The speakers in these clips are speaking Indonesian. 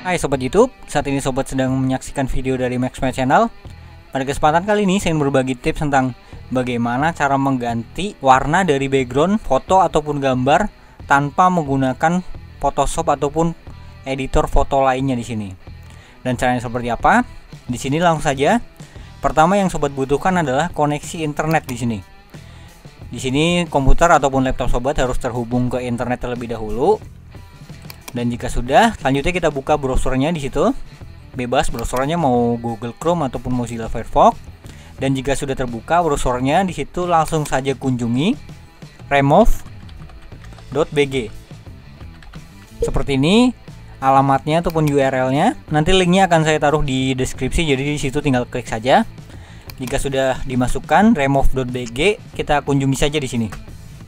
Hai Sobat YouTube, saat ini Sobat sedang menyaksikan video dari Maxma Channel. Pada kesempatan kali ini saya ingin berbagi tips tentang bagaimana cara mengganti warna dari background foto ataupun gambar tanpa menggunakan Photoshop ataupun editor foto lainnya di sini. Dan caranya seperti apa? Di sini langsung saja. Pertama yang Sobat butuhkan adalah koneksi internet di sini. Di sini komputer ataupun laptop Sobat harus terhubung ke internet terlebih dahulu. Dan jika sudah, selanjutnya kita buka browsernya di situ. Bebas browsernya mau Google Chrome ataupun Mozilla Firefox. Dan jika sudah terbuka browsernya, di situ langsung saja kunjungi remove.bg. Seperti ini alamatnya ataupun URL-nya. Nanti linknya akan saya taruh di deskripsi, jadi di situ tinggal klik saja. Jika sudah dimasukkan remove.bg, kita kunjungi saja di sini.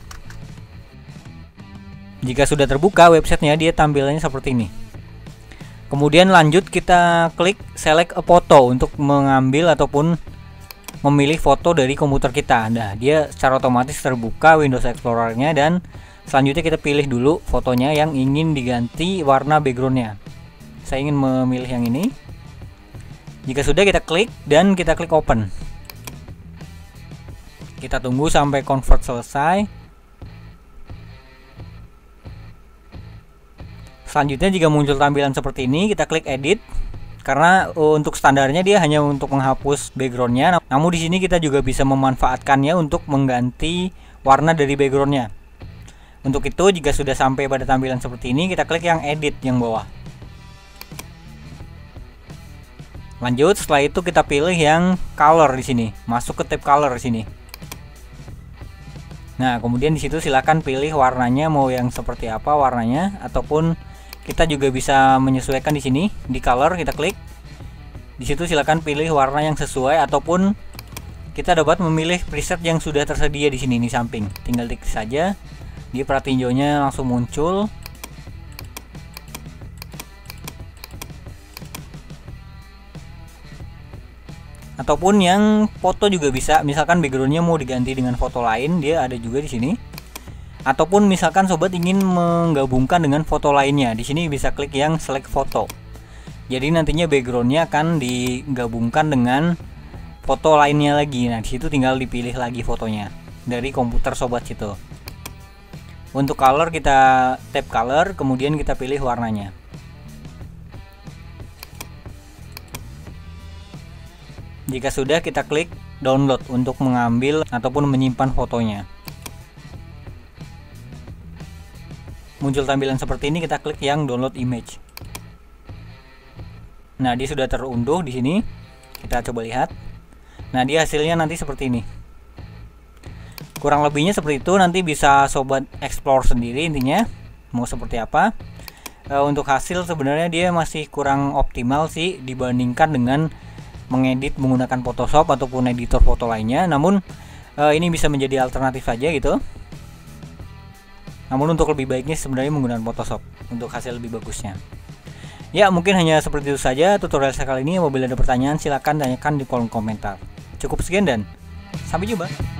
Jika sudah terbuka websitenya, dia tampilannya seperti ini. Kemudian lanjut kita klik select a photo untuk mengambil ataupun memilih foto dari komputer kita. Nah, dia secara otomatis terbuka Windows Explorer-nya dan selanjutnya kita pilih dulu fotonya yang ingin diganti warna backgroundnya. Saya ingin memilih yang ini. Jika sudah, kita klik dan kita klik open. Kita tunggu sampai convert selesai. Selanjutnya jika muncul tampilan seperti ini, kita klik edit. Karena untuk standarnya dia hanya untuk menghapus backgroundnya. Namun di sini kita juga bisa memanfaatkannya untuk mengganti warna dari backgroundnya. Untuk itu jika sudah sampai pada tampilan seperti ini, kita klik yang edit yang bawah. Lanjut, setelah itu kita pilih yang color di sini. Masuk ke tab color di sini. Nah, kemudian di situ silakan pilih warnanya mau yang seperti apa warnanya, ataupun kita juga bisa menyesuaikan di sini di color, kita klik. Di situ silakan pilih warna yang sesuai ataupun kita dapat memilih preset yang sudah tersedia di sini di samping. Tinggal klik saja. Di perat tinjaunya langsung muncul. Ataupun yang foto juga bisa. Misalkan backgroundnya mau diganti dengan foto lain, dia ada juga di sini. Ataupun misalkan Sobat ingin menggabungkan dengan foto lainnya, di sini bisa klik yang select foto. Jadi nantinya backgroundnya akan digabungkan dengan foto lainnya lagi. Nah, di situ tinggal dipilih lagi fotonya dari komputer Sobat situ. Untuk color kita tab color, kemudian kita pilih warnanya. Jika sudah, kita klik download untuk mengambil ataupun menyimpan fotonya. Muncul tampilan seperti ini, kita klik yang download image. Nah, dia sudah terunduh di sini. Kita coba lihat. Nah, dia hasilnya nanti seperti ini. Kurang lebihnya seperti itu, nanti bisa Sobat explore sendiri intinya mau seperti apa. Untuk hasil sebenarnya dia masih kurang optimal sih dibandingkan dengan mengedit menggunakan Photoshop ataupun editor foto lainnya. Namun ini bisa menjadi alternatif saja gitu. Namun untuk lebih baiknya sebenarnya menggunakan Photoshop untuk hasil lebih bagusnya. Ya, mungkin hanya seperti itu saja tutorial saya kali ini. Apabila ada pertanyaan silahkan tanyakan di kolom komentar. Cukup sekian dan sampai jumpa.